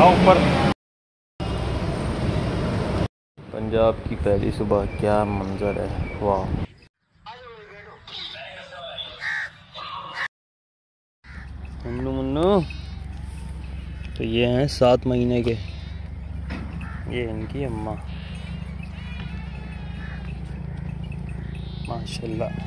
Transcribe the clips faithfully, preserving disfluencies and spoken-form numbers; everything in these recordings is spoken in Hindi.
ऊपर। पंजाब की पहली सुबह, क्या मंजर है, वाह। मुन्नू मुन्नू तो ये हैं सात महीने के, ये इनकी अम्मा, माशाल्लाह।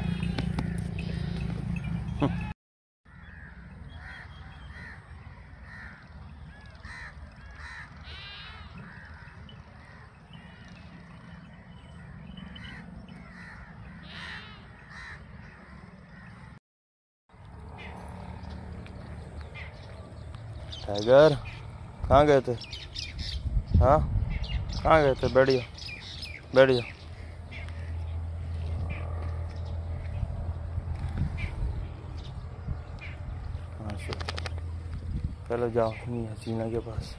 टाइगर कहाँ गए थे? हाँ कहाँ गए थे? बैठ जाओ बैठ जाओ। चलो जाओ हसीना के पास।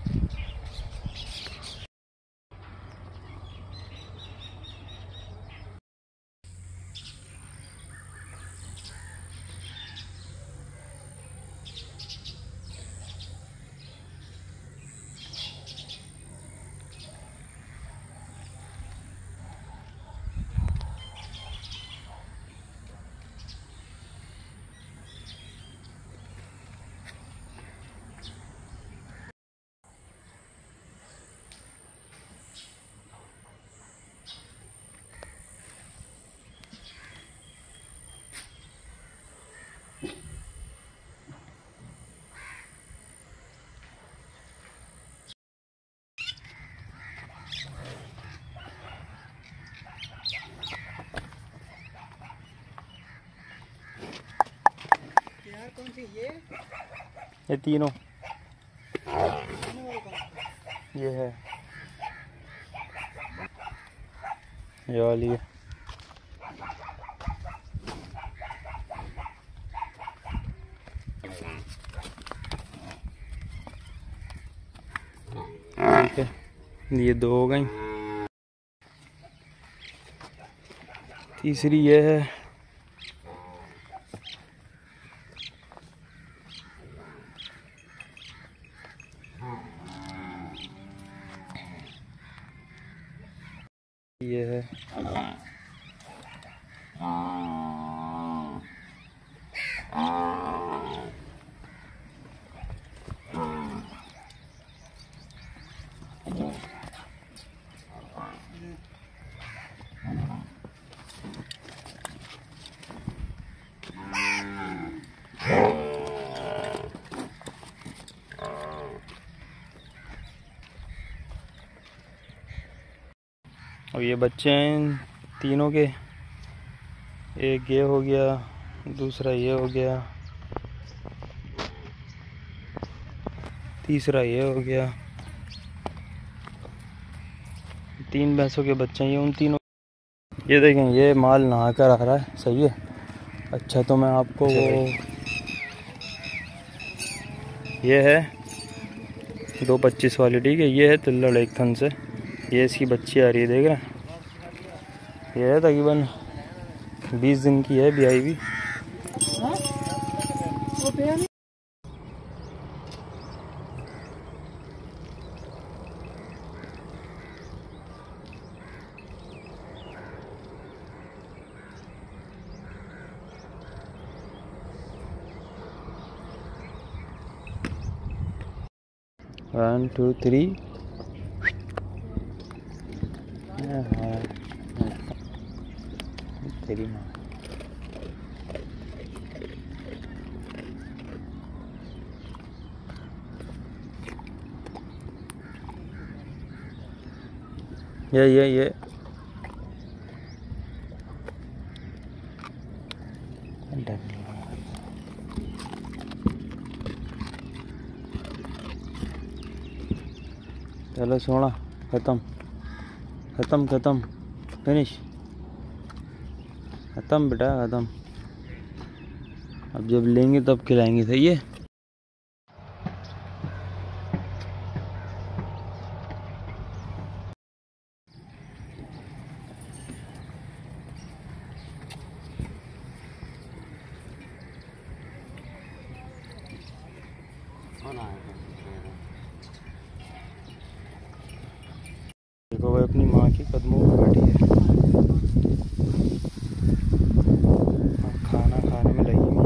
कौन सी ये? ये तीनों, ये है ये वाली है। ठीक है, ये दो हो गई, तीसरी ये है। ये है और ये बच्चे हैं तीनों के, एक ये हो गया, दूसरा ये हो गया, तीसरा ये हो गया। तीन भैंसों के बच्चे हैं उन तीनों। ये देखें, ये माल नहा कर आ रहा है, सही है। अच्छा तो मैं आपको वो, ये है दो पच्चीस वाली, ठीक है। ये है तिल्लड़ एक थन से, ये इसकी बच्ची आ रही है, देख रहे हैं। ये है तकरीबन बीस दिन की है, ब्याई भी। वन टू थ्री, तेरी माँ। ये ये ये चलो सोना, खत्म खत्म खत्म, फिनिश, खत्म बेटा खत्म। अब जब लेंगे तब खिलाएंगे, सही है। देखो वो अपनी माँ की कदमों में बैठी है, खाना खाने में लगी हुई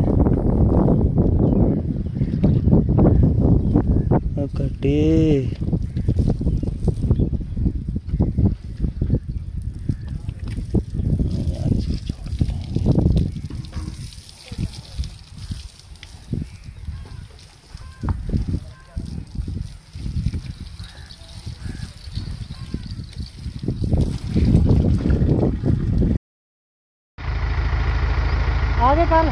है। कटे आगे कल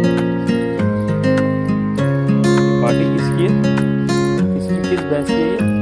पार्टी किसकी है, किस किस भैंस की है ये?